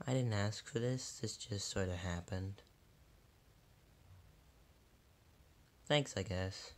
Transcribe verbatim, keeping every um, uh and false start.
I didn't ask for this, this just sort of happened. Thanks, I guess.